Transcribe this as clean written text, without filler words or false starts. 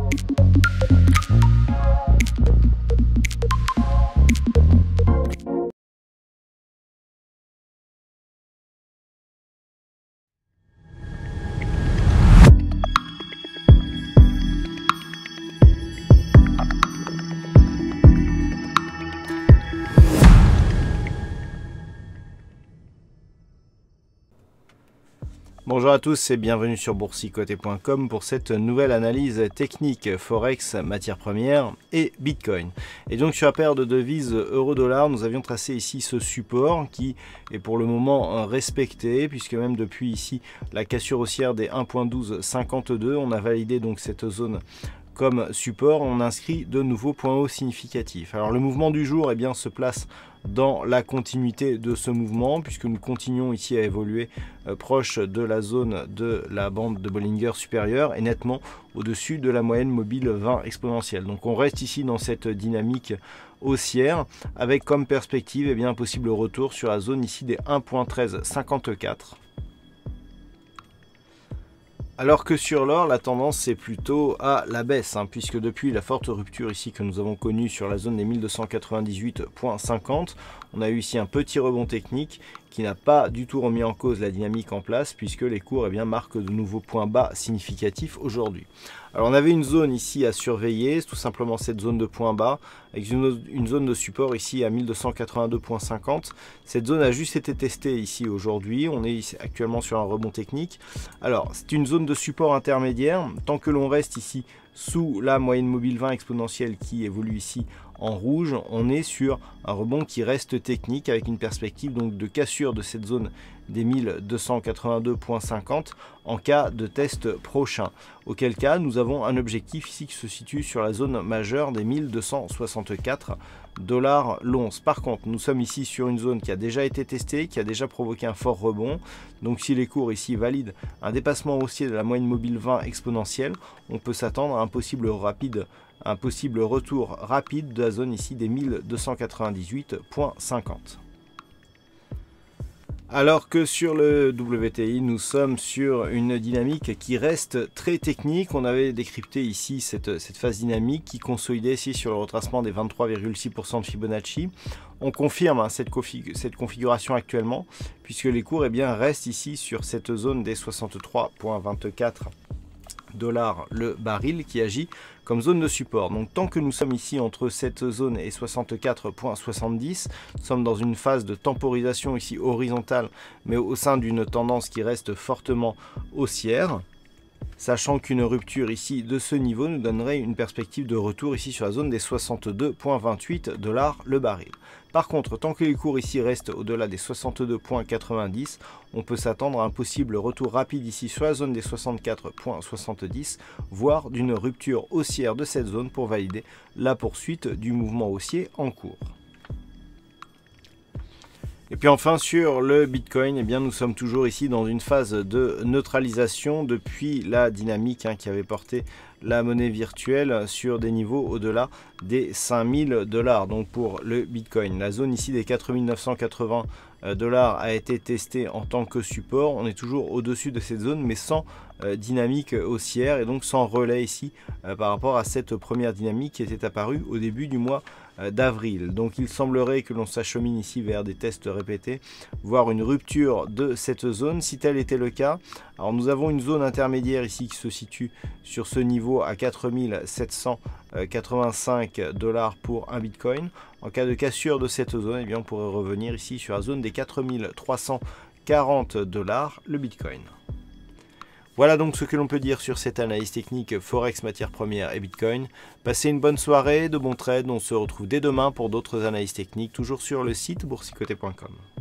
Bonjour à tous et bienvenue sur boursicoté.com pour cette nouvelle analyse technique Forex, matières premières et Bitcoin. Et donc sur la paire de devises euro-dollar, nous avions tracé ici ce support qui est pour le moment respecté, puisque même depuis ici la cassure haussière des 1.1252, on a validé donc cette zone comme support, on inscrit de nouveaux points hauts significatifs. Alors le mouvement du jour se place dans la continuité de ce mouvement, puisque nous continuons ici à évoluer proche de la zone de la bande de Bollinger supérieure et nettement au-dessus de la moyenne mobile 20 exponentielle. Donc on reste ici dans cette dynamique haussière avec comme perspective un possible retour sur la zone ici des 1.1354. Alors que sur l'or, la tendance c'est plutôt à la baisse, puisque depuis la forte rupture ici que nous avons connue sur la zone des 1298.50, on a eu ici un petit rebond technique qui n'a pas du tout remis en cause la dynamique en place, puisque les cours marquent de nouveaux points bas significatifs aujourd'hui. Alors on avait une zone ici à surveiller, c'est tout simplement cette zone de points bas, avec une zone de support ici à 1282.50. Cette zone a juste été testée ici aujourd'hui, on est actuellement sur un rebond technique. Alors c'est une zone de support intermédiaire, tant que l'on reste ici sous la moyenne mobile 20 exponentielle qui évolue ici en rouge, on est sur un rebond qui reste technique avec une perspective donc de cassure de cette zone des 1282.50 en cas de test prochain. Auquel cas, nous avons un objectif ici qui se situe sur la zone majeure des 1264 $ l'once. Par contre, nous sommes ici sur une zone qui a déjà été testée, qui a déjà provoqué un fort rebond. Donc si les cours ici valident un dépassement haussier de la moyenne mobile 20 exponentielle, on peut s'attendre à un possible retour rapide de la zone ici des 1298.50. Alors que sur le WTI, nous sommes sur une dynamique qui reste très technique. On avait décrypté ici cette phase dynamique qui consolidait ici sur le retracement des 23,6% de Fibonacci. On confirme cette configuration actuellement, puisque les cours restent ici sur cette zone des 63,24 $ le baril qui agit comme zone de support. Donc tant que nous sommes ici entre cette zone et 64,70, nous sommes dans une phase de temporisation ici horizontale, mais au sein d'une tendance qui reste fortement haussière, sachant qu'une rupture ici de ce niveau nous donnerait une perspective de retour ici sur la zone des 62,28 $ le baril. Par contre, tant que les cours ici restent au-delà des 62,90, on peut s'attendre à un possible retour rapide ici sur la zone des 64,70, voire d'une rupture haussière de cette zone pour valider la poursuite du mouvement haussier en cours. Et puis enfin sur le Bitcoin, nous sommes toujours ici dans une phase de neutralisation depuis la dynamique qui avait porté la monnaie virtuelle sur des niveaux au-delà des 5000 $. Donc pour le Bitcoin, la zone ici des 4980 $ a été testée en tant que support. On est toujours au-dessus de cette zone mais sans dynamique haussière et donc sans relais ici par rapport à cette première dynamique qui était apparue au début du mois d'avril. Donc il semblerait que l'on s'achemine ici vers des tests répétés, voire une rupture de cette zone. Si tel était le cas, alors nous avons une zone intermédiaire ici qui se situe sur ce niveau à 4785 $ pour un Bitcoin. En cas de cassure de cette zone, on pourrait revenir ici sur la zone des 4340 $ le Bitcoin. Voilà donc ce que l'on peut dire sur cette analyse technique Forex, matières premières et Bitcoin. Passez une bonne soirée, de bons trades. On se retrouve dès demain pour d'autres analyses techniques, toujours sur le site boursicoté.com.